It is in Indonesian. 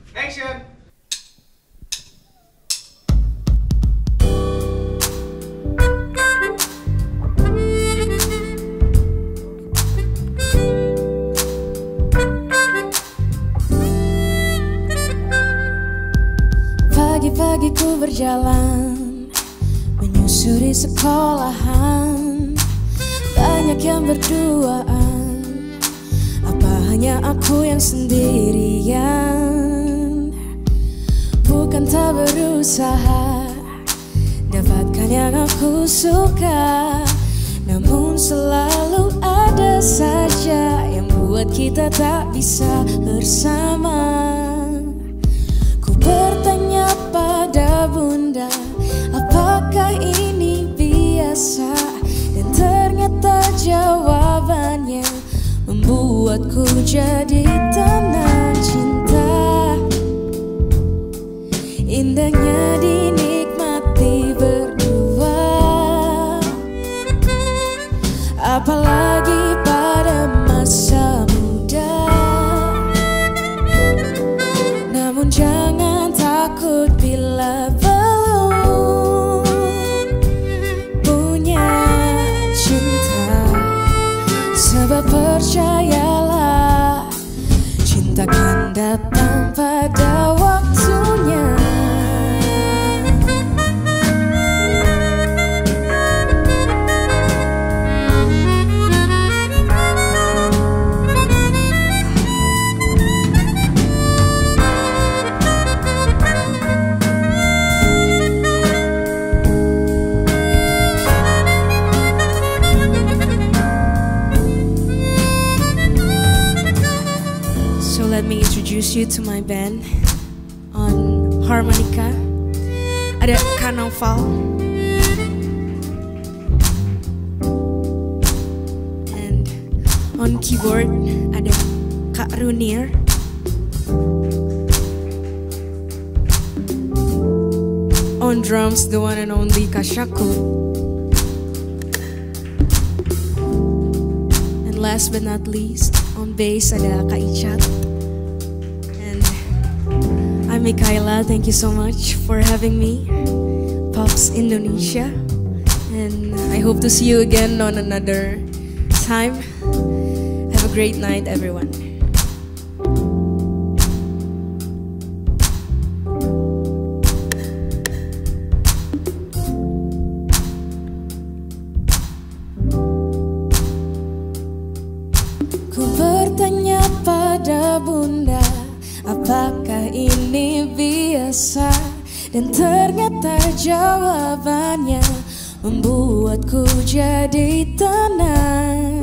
Action! Pagi-pagi ku berjalan menyusuri sekolahan, banyak yang berduaan, apa hanya aku yang sendirian? Bukan tak berusaha dapatkan yang aku suka, namun selalu ada saja yang buat kita tak bisa bersama. Ku bertanya pada bunda, apakah ini biasa? Dan ternyata jawabannya membuatku jadi tenang. Cinta indahnya dinikmati berdua, apalagi pada masa muda. Namun jangan takut bila belum punya cinta, sebab percayalah cinta kan datang pada waktunya. So let me introduce you to my band. On harmonica ada Kak Naufal, and on keyboard ada Kak Runir. On drums the one and only Kak Shaku. And last but not least, on bass ada Kak Ichat. I'm Mikaela, thank you so much for having me, Pops Indonesia, and I hope to see you again on another time. Have a great night, everyone. Ku bertanya pada bunda, apakah ini biasa? Dan ternyata jawabannya membuatku jadi tenang.